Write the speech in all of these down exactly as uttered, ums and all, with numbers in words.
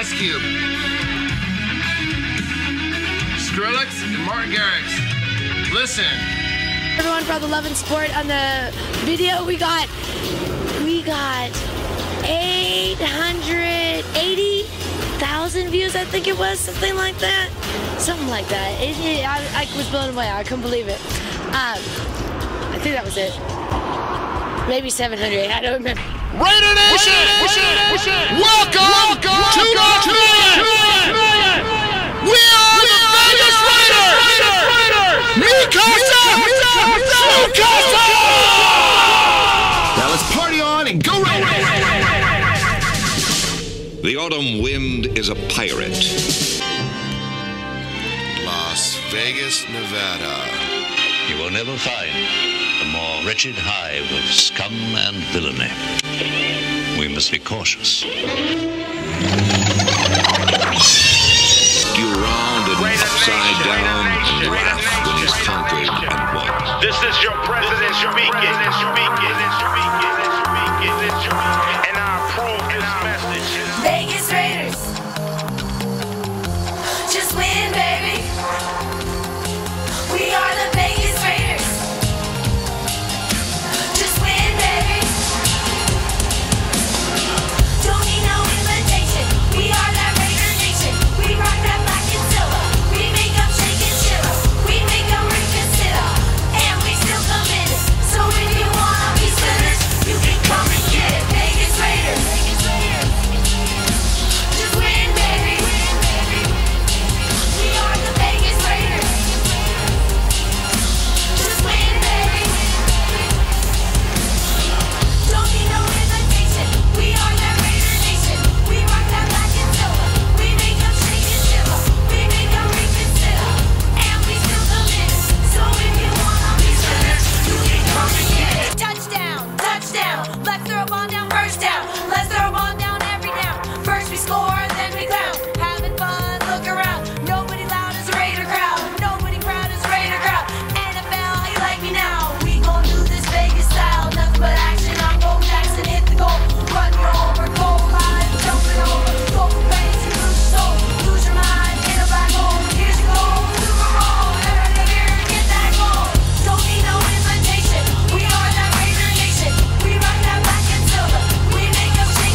Ice Cube. Skrillex and Martin Garrix. Listen. Everyone for all the love and support on the video. We got, we got eight hundred eighty thousand views, I think it was, something like that. Something like that. It, it, I, I was blown away. I couldn't believe it. Um, I think that was it. Maybe seven hundred. I don't remember. Raider Nation! Welcome, Welcome to the million! We are the Vegas Raiders! Mikasa! Mikasa! Now let's party on and go Raiders! The autumn wind is a pirate. Las Vegas, Nevada. You will never find a more wretched hive of scum and villainy. We must be cautious. You round and upside down and laugh when he's conquered and won. This is your president speaking. And I approve this message. Vegas Raiders, just win, baby. We are the Vegas Raiders. Just win, baby. Don't need no invitation. We are that Raider Nation. We rock that black and silver. We make them shake and shiver. We make them reconsider. And we still come in it. So if you wanna be sinners, you can come and get it. Vegas Raiders. Just win, baby. We are the Vegas Raiders. Just win, baby. Don't need no invitation. We are that Raider Nation. We rock that black and silver. We make them shake and shiver. We make them reconsider. And we still come in. So if you wanna be sinners, you can come and get it. Touchdown, touchdown. Let's throw a ball down, first down. Let's throw a ball down every down. First we score, then we clown. Having fun, look around. Nobody loud as a Raider crowd. Nobody proud as a Raider crowd. N F L, how you like me now? We gon' do this Vegas style. Nothing but action. I'm Bo Jackson, hit the goal. Run you over, goal line, jumping over. Go for pace, you lose your soul. Lose your mind in a black hole. Here's your goal, Super Bowl. Everybody here, get that goal. Don't need no invitation. We are that Raider Nation. We rock that black and silver. We make them shake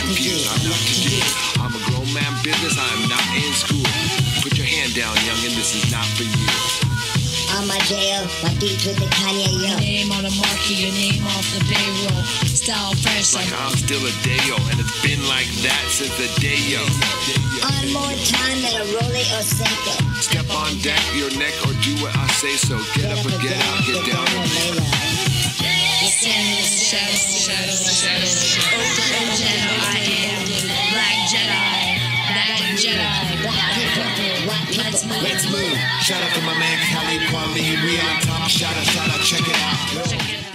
confused. I'm not confused. I'm a grown man business. I am not in school. Put your hand down, youngin'. This is not for you. On my jail, my beats with the Kanye, yo. Your name on the market, your name off the payroll. Style fresh Like like I'm still a Dayo, and it's been like that since the day yo. On more time than a Rolly or Seiko. Step on deck, your neck, or do what I say so. Get up or get out, get down and lay low. shadows, shadows, shadows, shadows. Open Jedi, I am Black Jedi, Black Jedi, Black people. Let's move. Let's move. Shout out to my man Khalid Kwame. We on top. Shout out, shout out, check it out. Check it